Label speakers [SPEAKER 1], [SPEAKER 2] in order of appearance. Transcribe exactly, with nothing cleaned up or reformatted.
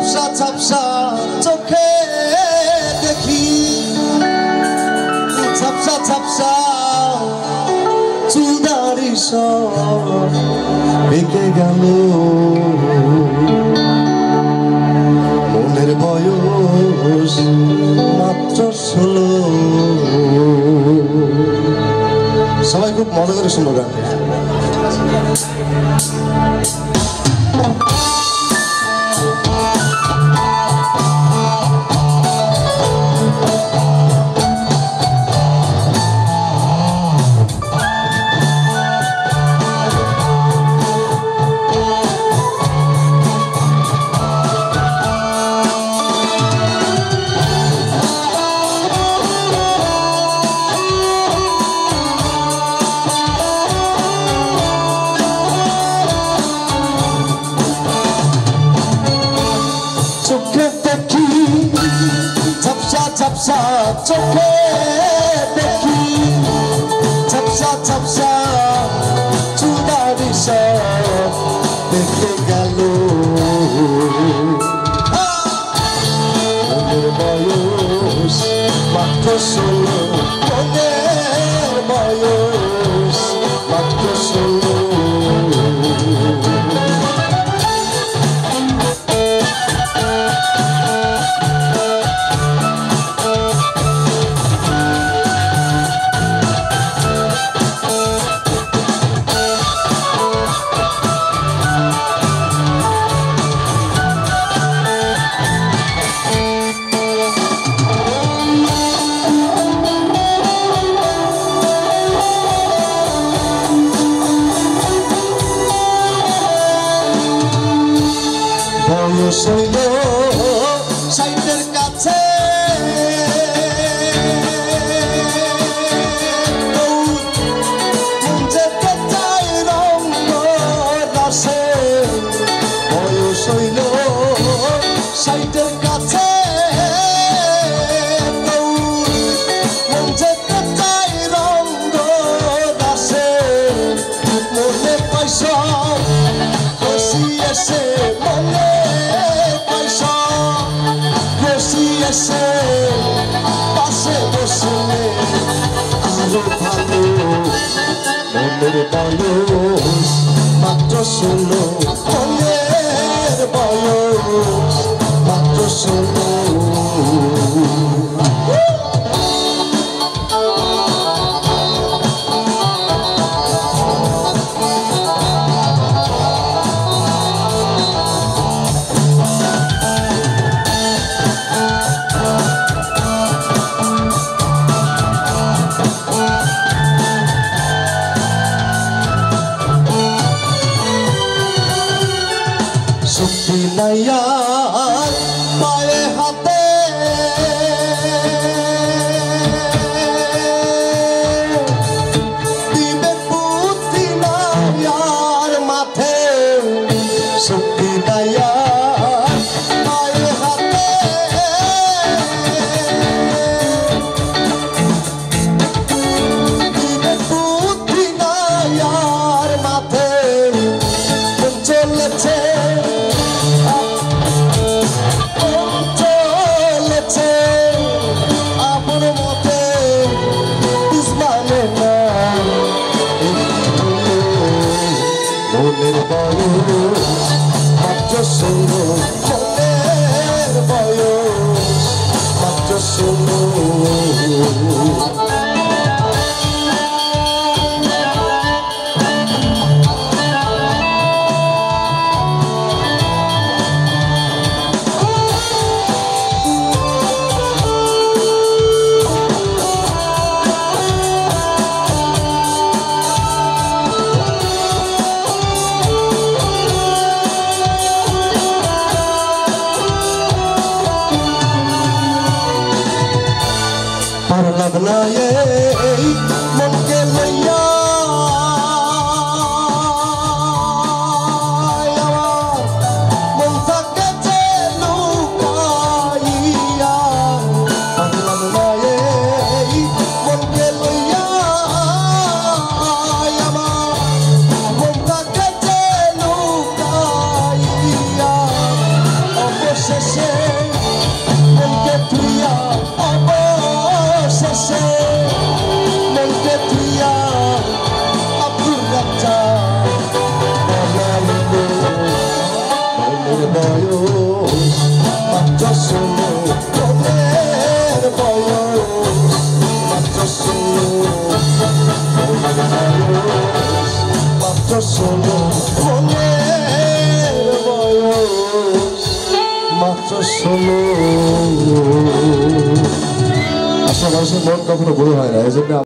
[SPEAKER 1] ঝাপসা ঝাপসা চোখে দেখি, ঝাপসা ঝাপসা চুলদারি সব বেঁকে গেল। মনের বয়স মাত্র ষোলো। সবাই খুব মজা করে শুনো গানটা। ঝাপসা চোখে দেখি, ঝাপসা ঝাপসা চুলদারি সব দেখে গেল। মনের বয়স মাত্র ষোলো, মনের বয়স মাত্র ষোলো। বয়স হইল সাইটের কাছে, যেতে চাই রঙ্গ দাসে। বয়স হইল সাইটের কাছে, যেতে চাই রঙ্গ দাসে। মনে পয়সা খুশি এসে, মনে এসে পাশে বসলে আরো ভালো। মনের বয়স মাত্র ষোলো, মনের বয়স মাত্র ষোলো। শক্তি নাই আর পায়ে হাতে, দিবে বুদ্ধি নাই আর মাঠে। শক্তি নাই আর পায়ে হাতে, দিবে বুদ্ধি নাই আর মাঠে। চলেছে আপন মতে মানে না। মনের বয়স মাত্র ষোলো, মনের বয়স মাত্র ষোলো। পারলাম না এই মনকে লইয়া, আমার মন থাকে যে লুকাইয়া। পারলাম না এই মনকে লইয়া, আমার মন থাকে যে লুকাইয়া। অবশেষে শেষে মনকে তুইয়া অবশেষে মনকে তুইয়া আব্দুর রাজ্জাক বলাইলো মনের বয়স মাত্র ষোলো মনের বয়স মাত্র ষোলো মনের বয়স মাত্র ষোলো মনের বয়স মাত্র ষোলো। আসলে মানুষের মন কখনো বড় হয় না, এই জন্য